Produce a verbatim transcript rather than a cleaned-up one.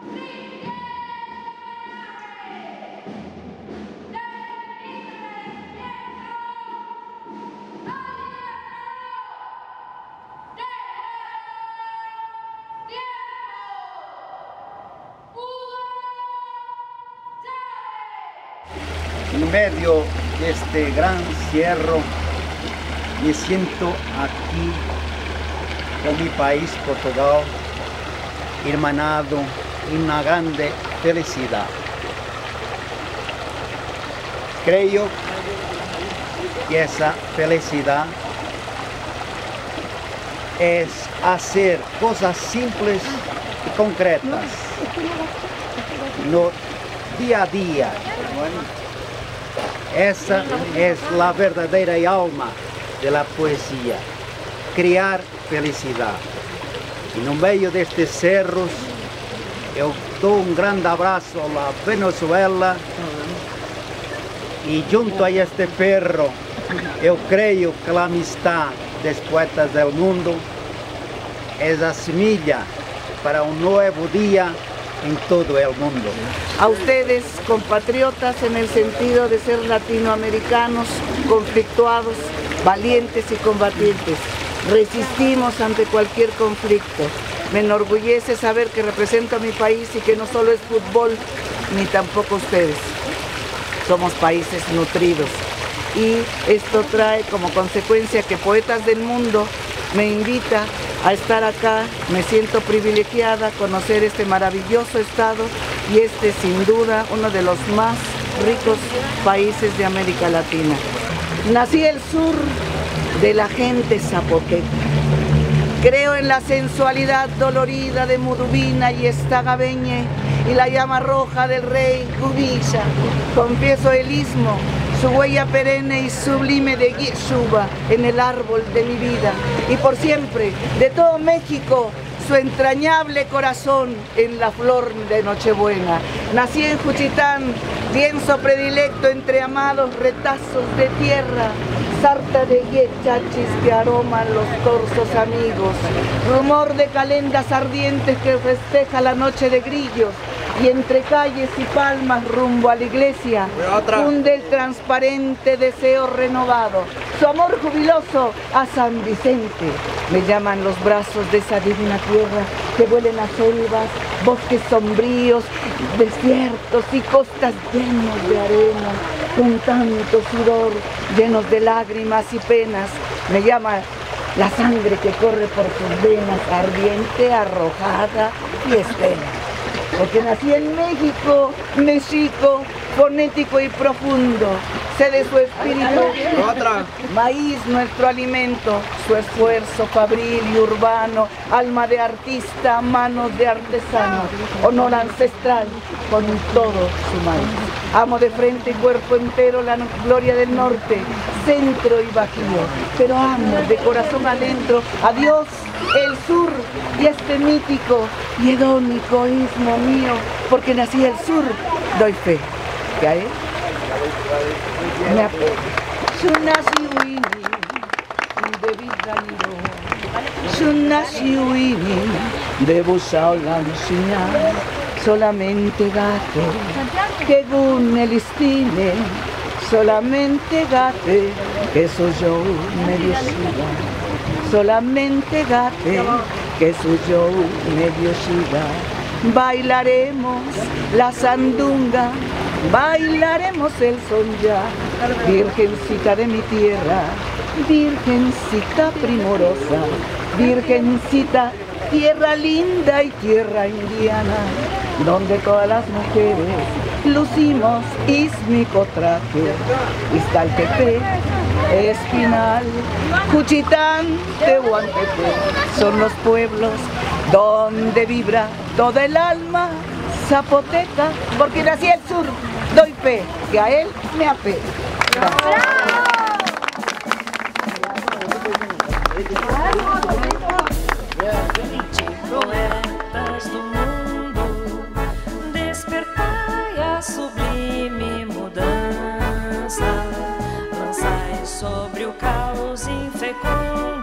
En medio de este gran cierro, me siento aquí con mi país, Portugal, hermanado en una grande felicidad. Creo que esa felicidad es hacer cosas simples y concretas, no día a día. Essa é a verdadeira alma da poesia, criar felicidade. E no meio destes cerros, eu dou um grande abraço à Venezuela e junto a este perro, eu creio que a amistade dos poetas do mundo é a semilla para um novo dia en todo el mundo. A ustedes, compatriotas, en el sentido de ser latinoamericanos, conflictuados, valientes y combatientes. Resistimos ante cualquier conflicto. Me enorgullece saber que represento a mi país y que no solo es fútbol, ni tampoco ustedes. Somos países nutridos. Y esto trae como consecuencia que Poetas del Mundo me invita a estar acá. Me siento privilegiada a conocer este maravilloso estado y este sin duda uno de los más ricos países de América Latina. Nací el sur de la gente zapoteca. Creo en la sensualidad dolorida de Mudubina y Estagabeñe y la llama roja del rey Cubilla. Confieso el istmo, su huella perenne y sublime de Guisuba en el árbol de mi vida. Y por siempre, de todo México, su entrañable corazón en la flor de Nochebuena. Nací en Juchitán, lienzo predilecto entre amados retazos de tierra, sarta de yechachis que aroman los torsos amigos, rumor de calendas ardientes que festeja la noche de grillos, y entre calles y palmas rumbo a la iglesia funde el transparente deseo renovado, su amor jubiloso a San Vicente. Me llaman los brazos de esa divina tierra que vuelen a selvas, bosques sombríos, desiertos y costas llenos de arena, con tanto sudor, llenos de lágrimas y penas. Me llama la sangre que corre por sus venas, ardiente, arrojada y estela. Porque nací en México, México, fonético y profundo. Sé de su espíritu, Otra. maíz nuestro alimento, su esfuerzo fabril y urbano, alma de artista, manos de artesano, honor ancestral con todo su maíz. Amo de frente y cuerpo entero la gloria del norte, centro y bajío, pero amo de corazón adentro a Dios, el sur y este mítico y hedónico istmo mío, porque nací el sur, doy fe que a él me apego. Yo nací Winnie de Viganiro, yo nací Winnie de Busaulanchina, solamente gato que gun listine, solamente gate que soy yo medio ciudad, solamente gate que soy yo medio ciudad. Bailaremos la sandunga, bailaremos el son ya, virgencita de mi tierra, virgencita primorosa, virgencita, tierra linda y tierra indiana, donde todas las mujeres lucimos ísmico traje, Iztaltepec, Espinal, Juchitán, Tehuantepec, son los pueblos donde vibra toda el alma zapoteca, porque nací el sur, doy fe que a él me apego. Poetas do mundo, despertai a sublime mudança, lançai sobre o caos infecundo